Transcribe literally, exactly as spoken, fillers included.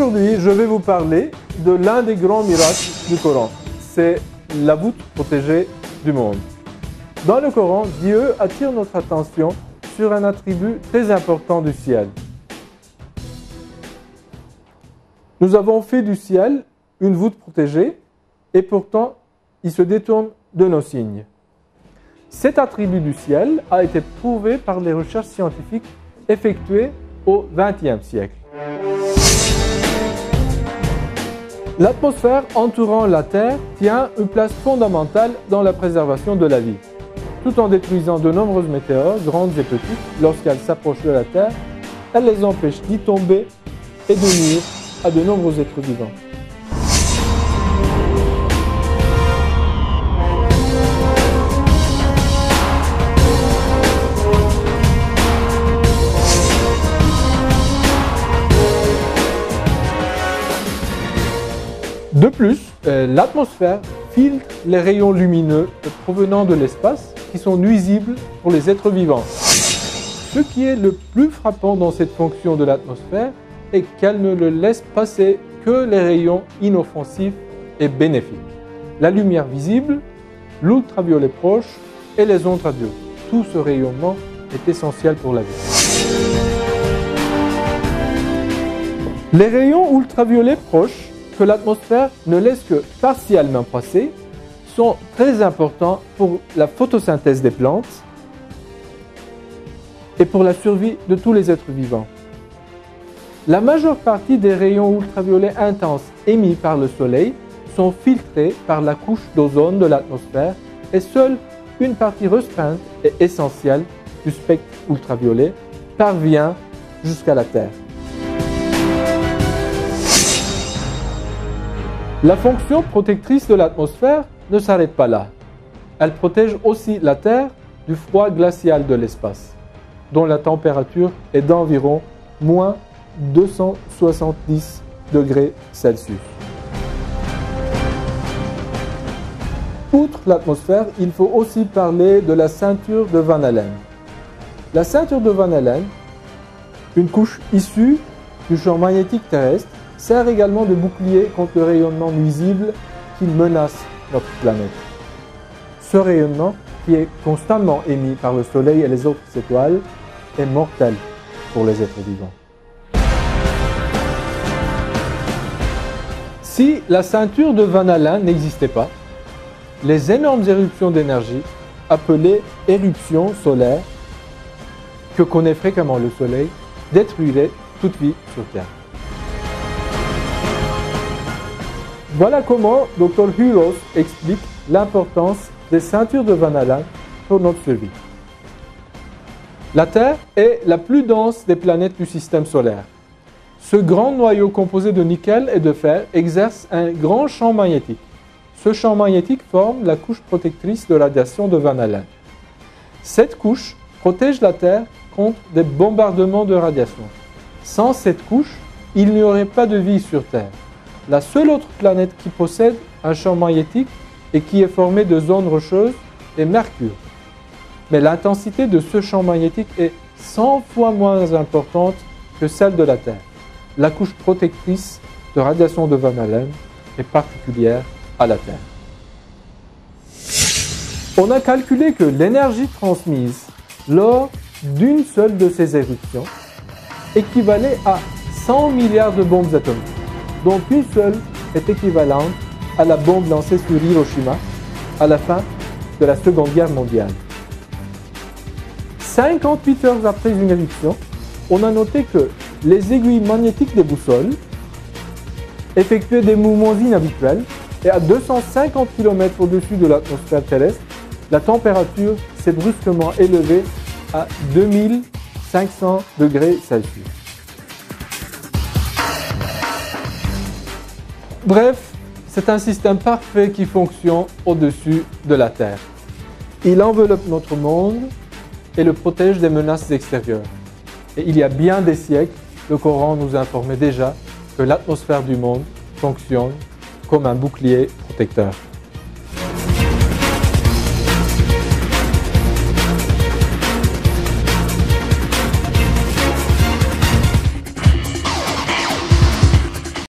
Aujourd'hui, je vais vous parler de l'un des grands miracles du Coran. C'est la voûte protégée du monde. Dans le Coran, Dieu attire notre attention sur un attribut très important du ciel. Nous avons fait du ciel une voûte protégée et pourtant, il se détourne de nos signes. Cet attribut du ciel a été prouvé par les recherches scientifiques effectuées au vingtième siècle. L'atmosphère entourant la Terre tient une place fondamentale dans la préservation de la vie. Tout en détruisant de nombreuses météores, grandes et petites, lorsqu'elles s'approchent de la Terre, elle les empêche d'y tomber et de nuire à de nombreux êtres vivants. De plus, euh, l'atmosphère filtre les rayons lumineux provenant de l'espace qui sont nuisibles pour les êtres vivants. Ce qui est le plus frappant dans cette fonction de l'atmosphère est qu'elle ne le laisse passer que les rayons inoffensifs et bénéfiques. La lumière visible, l'ultraviolet proche et les ondes radio. Tout ce rayonnement est essentiel pour la vie. Les rayons ultraviolets proches que l'atmosphère ne laisse que partiellement passer sont très importants pour la photosynthèse des plantes et pour la survie de tous les êtres vivants. La majeure partie des rayons ultraviolets intenses émis par le Soleil sont filtrés par la couche d'ozone de l'atmosphère et seule une partie restreinte et essentielle du spectre ultraviolet parvient jusqu'à la Terre. La fonction protectrice de l'atmosphère ne s'arrête pas là. Elle protège aussi la Terre du froid glacial de l'espace, dont la température est d'environ moins deux cent soixante-dix degrés Celsius. Outre l'atmosphère, il faut aussi parler de la ceinture de Van Allen. La ceinture de Van Allen, une couche issue du champ magnétique terrestre, sert également de bouclier contre le rayonnement nuisible qui menace notre planète. Ce rayonnement, qui est constamment émis par le Soleil et les autres étoiles, est mortel pour les êtres vivants. Si la ceinture de Van Allen n'existait pas, les énormes éruptions d'énergie, appelées éruptions solaires, que connaît fréquemment le Soleil, détruiraient toute vie sur Terre. Voilà comment docteur Huros explique l'importance des ceintures de Van Allen pour notre survie. La Terre est la plus dense des planètes du système solaire. Ce grand noyau composé de nickel et de fer exerce un grand champ magnétique. Ce champ magnétique forme la couche protectrice de radiation de Van Allen. Cette couche protège la Terre contre des bombardements de radiation. Sans cette couche, il n'y aurait pas de vie sur Terre. La seule autre planète qui possède un champ magnétique et qui est formée de zones rocheuses est Mercure. Mais l'intensité de ce champ magnétique est cent fois moins importante que celle de la Terre. La couche protectrice de radiation de Van Allen est particulière à la Terre. On a calculé que l'énergie transmise lors d'une seule de ces éruptions équivalait à cent milliards de bombes atomiques, dont une seule est équivalente à la bombe lancée sur Hiroshima à la fin de la Seconde Guerre mondiale. cinquante-huit heures après une éruption, on a noté que les aiguilles magnétiques des boussoles effectuaient des mouvements inhabituels et à deux cent cinquante kilomètres au-dessus de l'atmosphère terrestre, la température s'est brusquement élevée à deux mille cinq cents degrés Celsius. Bref, c'est un système parfait qui fonctionne au-dessus de la Terre. Il enveloppe notre monde et le protège des menaces extérieures. Et il y a bien des siècles, le Coran nous informait déjà que l'atmosphère du monde fonctionne comme un bouclier protecteur.